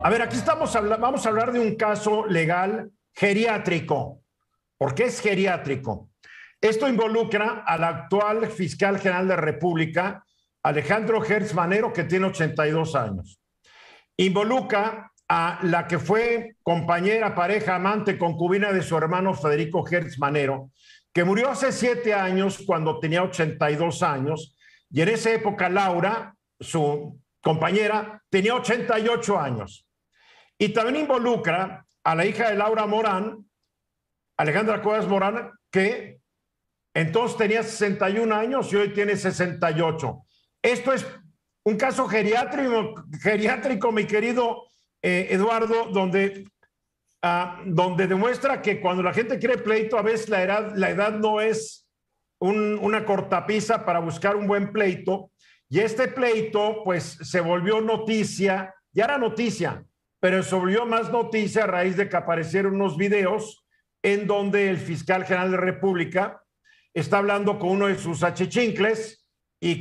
A ver, aquí vamos a hablar de un caso legal geriátrico. ¿Por qué es geriátrico? Esto involucra al actual fiscal general de la República, Alejandro Gertz Manero, que tiene 82 años. Involucra a la que fue compañera, pareja, amante, concubina de su hermano Federico Gertz Manero, que murió hace 7 años cuando tenía 82 años, y en esa época Laura, su compañera, tenía 88 años. Y también involucra a la hija de Laura Morán, Alejandra Cuevas Morán, que entonces tenía 61 años y hoy tiene 68. Esto es un caso geriátrico, mi querido Eduardo, donde demuestra que cuando la gente quiere pleito, a veces la edad no es una cortapisa para buscar un buen pleito. Y este pleito, pues, se volvió noticia, ya era noticia, pero se volvió más noticia a raíz de que aparecieron unos videos en donde el fiscal general de la República está hablando con uno de sus achichincles y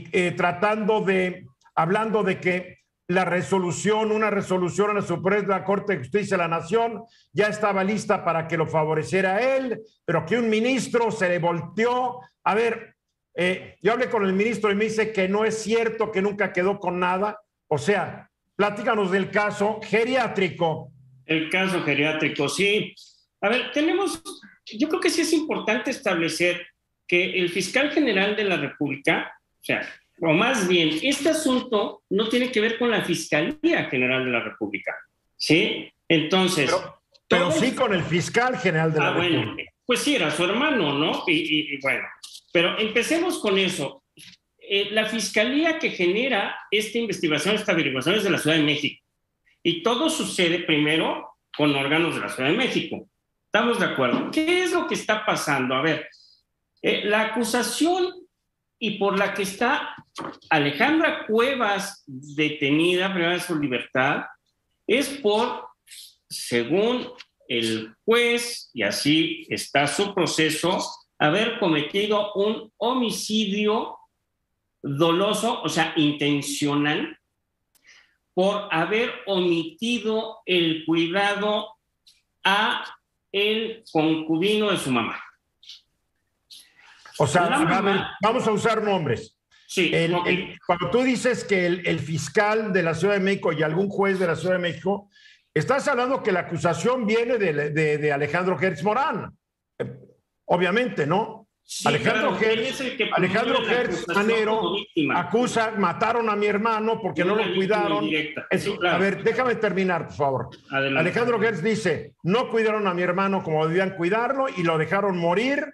hablando de que una resolución a la Suprema Corte de Justicia de la Nación ya estaba lista para que lo favoreciera a él, pero que un ministro se le volteó. A ver, yo hablé con el ministro y me dice que no es cierto, que nunca quedó con nada. O sea, platícanos del caso geriátrico. El caso geriátrico, sí. A ver, yo creo que sí es importante establecer que el fiscal general de la República, o más bien, este asunto no tiene que ver con la Fiscalía General de la República, ¿sí? Entonces... Pero sí con el fiscal general de la República. Bueno, pues sí, era su hermano, ¿no? Y bueno, pero empecemos con eso. La Fiscalía que genera esta investigación, esta averiguación es de la Ciudad de México. Y todo sucede primero con órganos de la Ciudad de México. ¿Estamos de acuerdo? ¿Qué es lo que está pasando? A ver, la acusación y por la que está Alejandra Cuevas detenida, privada de su libertad, es por, según el juez, y así está su proceso, haber cometido un homicidio doloso, o sea, intencional, por haber omitido el cuidado a el concubino de su mamá. O sea, vamos a usar nombres. Sí. Cuando tú dices que el fiscal de la Ciudad de México y algún juez de la Ciudad de México, estás hablando que la acusación viene de Alejandro Gertz Morán. Obviamente, ¿no? Sí, Alejandro Gertz Manero acusa, mataron a mi hermano porque no lo cuidaron. Sí, claro. A ver, déjame terminar, por favor. Adelante. Alejandro Gertz dice, no cuidaron a mi hermano como debían cuidarlo y lo dejaron morir.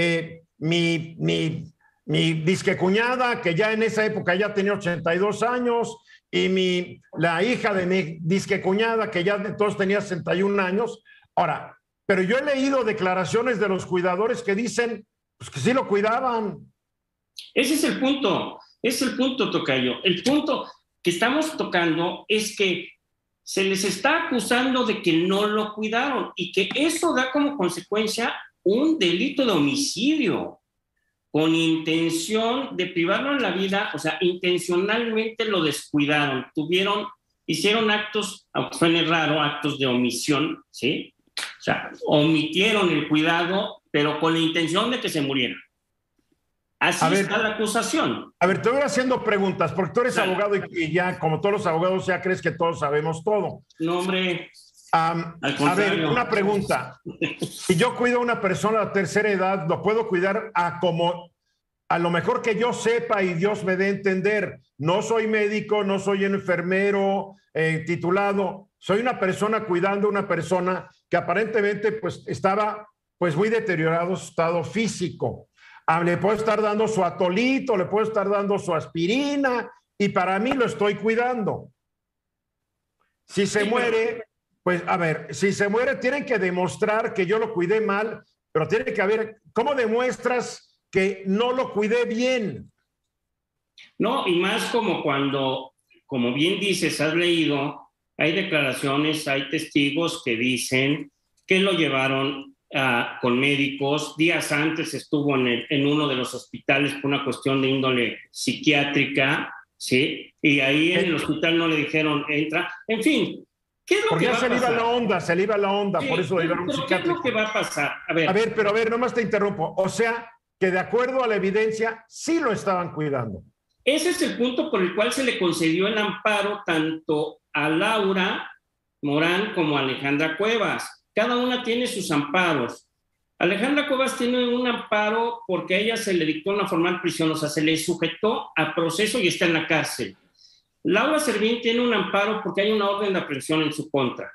Mi disque cuñada, que ya en esa época ya tenía 82 años, y la hija de mi disque cuñada, que ya entonces tenía 61 años. Ahora, pero yo he leído declaraciones de los cuidadores que dicen pues, que sí lo cuidaban. Ese es el punto, tocayo. El punto que estamos tocando es que se les está acusando de que no lo cuidaron y que eso da como consecuencia un delito de homicidio con intención de privarlo de la vida, o sea, intencionalmente lo descuidaron, hicieron actos, aunque suene raro, actos de omisión, ¿sí? O sea, omitieron el cuidado, pero con la intención de que se muriera. Así está la acusación. A ver, te voy haciendo preguntas, porque tú eres abogado y ya, como todos los abogados, ya crees que todos sabemos todo. No, hombre. A ver, una pregunta. Si yo cuido a una persona de tercera edad, ¿lo puedo cuidar a lo mejor que yo sepa y Dios me dé a entender? No soy médico, no soy enfermero titulado. Soy una persona cuidando a una persona que aparentemente pues, estaba pues, muy deteriorado su estado físico. Le puedo estar dando su atolito, le puedo estar dando su aspirina y para mí lo estoy cuidando. Si se muere... Pues, a ver, si se muere, tienen que demostrar que yo lo cuidé mal, pero tiene que haber, ¿cómo demuestras que no lo cuidé bien? No, y más como cuando, como bien dices, has leído, hay declaraciones, hay testigos que dicen que lo llevaron con médicos. Días antes estuvo en uno de los hospitales por una cuestión de índole psiquiátrica, ¿sí? Y ahí en el hospital no le dijeron, entra. En fin. ¿Qué es lo Porque que ya va se a le iba pasar? la onda, se le iba la onda, Sí, por eso lo llevaron a un pero ¿qué es psiquiátrico. lo que va a pasar? A ver, nomás te interrumpo. O sea, que de acuerdo a la evidencia, sí lo estaban cuidando. Ese es el punto por el cual se le concedió el amparo tanto a Laura Morán como a Alejandra Cuevas. Cada una tiene sus amparos. Alejandra Cuevas tiene un amparo porque a ella se le dictó una formal prisión, o sea, se le sujetó a proceso y está en la cárcel. Laura Servín tiene un amparo porque hay una orden de aprehensión en su contra.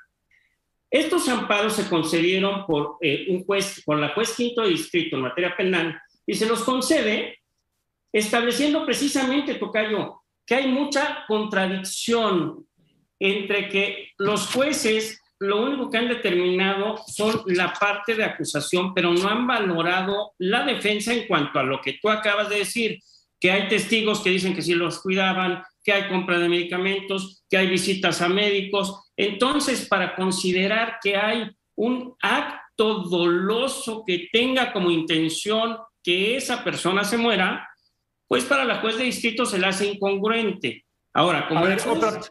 Estos amparos se concedieron por un juez, por la juez quinto de distrito en materia penal, y se los concede estableciendo precisamente, tocayo, que hay mucha contradicción entre que los jueces lo único que han determinado son la parte de acusación, pero no han valorado la defensa en cuanto a lo que tú acabas de decir, que hay testigos que dicen que sí los cuidaban, que hay compra de medicamentos, que hay visitas a médicos. Entonces, para considerar que hay un acto doloso que tenga como intención que esa persona se muera, pues para la juez de distrito se le hace incongruente. Ahora, como a ver,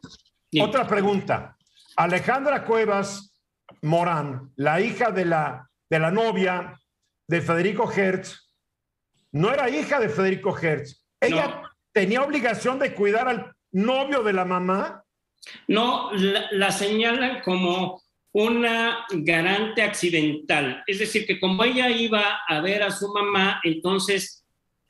otra pregunta. Alejandra Cuevas Morán, la hija de la novia de Federico Hertz, no era hija de Federico Hertz. Ella tenía obligación de cuidar al novio de la mamá. No, la señalan como una garante accidental. Es decir, que como ella iba a ver a su mamá, entonces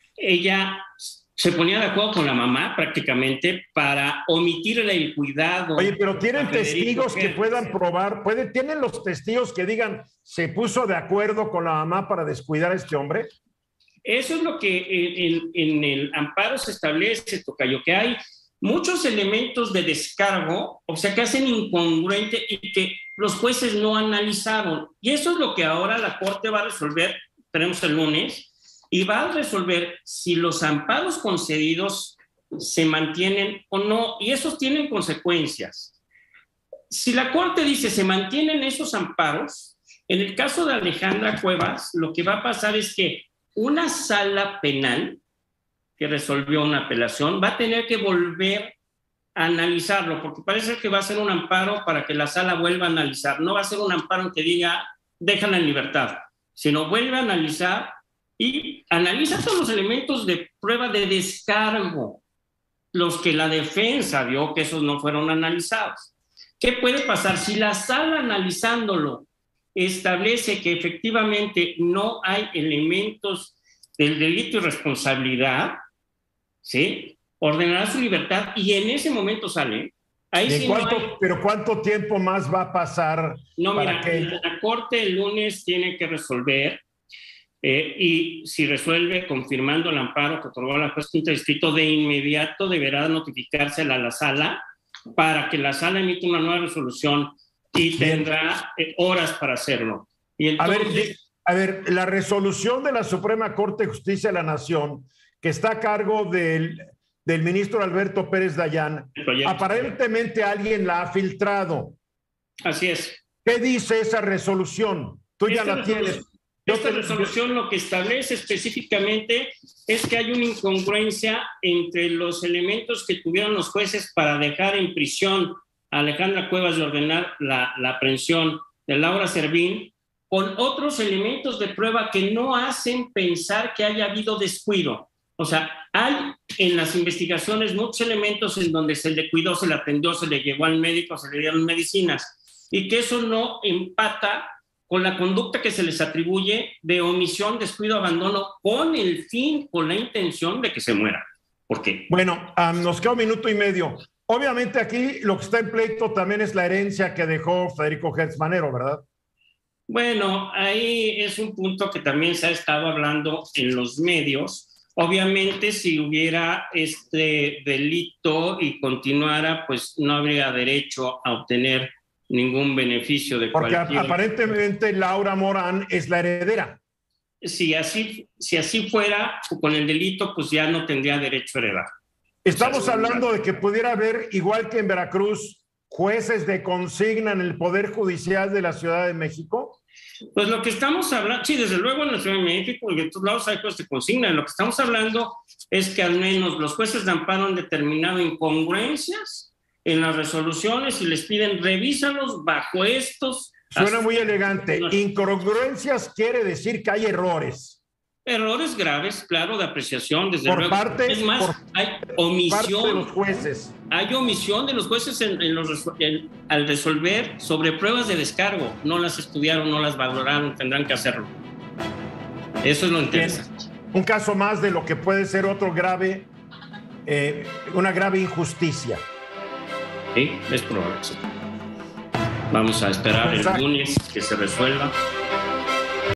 ella se ponía de acuerdo con la mamá prácticamente para omitirle el cuidado. Oye, pero ¿tienen testigos que puedan probar? ¿Tienen los testigos que digan se puso de acuerdo con la mamá para descuidar a este hombre? Eso es lo que en el amparo se establece, tocayo, que hay muchos elementos de descargo, o sea, que hacen incongruente y que los jueces no analizaron. Y eso es lo que ahora la Corte va a resolver, tenemos el lunes, y va a resolver si los amparos concedidos se mantienen o no, y esos tienen consecuencias. Si la Corte dice se mantienen esos amparos, en el caso de Alejandra Cuevas, lo que va a pasar es que una sala penal que resolvió una apelación va a tener que volver a analizarlo, porque parece que va a ser un amparo para que la sala vuelva a analizar. No va a ser un amparo en que diga, déjala en libertad, sino vuelve a analizar y analiza todos los elementos de prueba de descargo, los que la defensa vio que esos no fueron analizados. ¿Qué puede pasar? Si la sala analizándolo establece que efectivamente no hay elementos del delito y responsabilidad, ¿sí? Ordenará su libertad y en ese momento sale. Ahí sí ¿Pero cuánto tiempo más va a pasar? No, mira, la Corte el lunes tiene que resolver y si resuelve confirmando el amparo que otorgó la juez quinto distrito, de inmediato deberá notificársela a la sala para que la sala emita una nueva resolución y tendrá horas para hacerlo. Y entonces, a ver, la resolución de la Suprema Corte de Justicia de la Nación, que está a cargo del ministro Alberto Pérez Dayán, aparentemente alguien la ha filtrado. Así es. ¿Qué dice esa resolución? Tú ya la tienes. Esta resolución lo que establece específicamente es que hay una incongruencia entre los elementos que tuvieron los jueces para dejar en prisión a Alejandra Cuevas y ordenar la aprehensión de Laura Servín con otros elementos de prueba que no hacen pensar que haya habido descuido. O sea, hay en las investigaciones muchos elementos en donde se le cuidó, se le atendió, se le llevó al médico, se le dieron medicinas y que eso no empata con la conducta que se les atribuye de omisión, descuido, abandono, con el fin, con la intención de que se muera. ¿Por qué? Bueno, nos queda un minuto y medio. Obviamente aquí lo que está en pleito también es la herencia que dejó Federico Hertz Manero, ¿verdad? Bueno, ahí es un punto que también se ha estado hablando en los medios. Obviamente, si hubiera este delito y continuara, pues no habría derecho a obtener ningún beneficio de porque cualquier... aparentemente Laura Morán es la heredera. Si así fuera, con el delito, pues ya no tendría derecho a heredar. Estamos hablando de que pudiera haber, igual que en Veracruz, jueces de consigna en el Poder Judicial de la Ciudad de México. Pues lo que estamos hablando, sí, desde luego en la Ciudad de México y en todos lados hay jueces de consigna. Lo que estamos hablando es que al menos los jueces de amparo han determinado incongruencias en las resoluciones y les piden revísalos bajo estos. Suena muy elegante. Incongruencias quiere decir que hay errores. Errores graves, claro, de apreciación, desde por luego. Parte, es más, hay omisión parte de los jueces. Hay omisión de los jueces al resolver sobre pruebas de descargo. No las estudiaron, no las valoraron, tendrán que hacerlo. Eso es lo interesante. Un caso más de lo que puede ser otro grave, una grave injusticia. Sí, es probable. Vamos a esperar el lunes que se resuelva.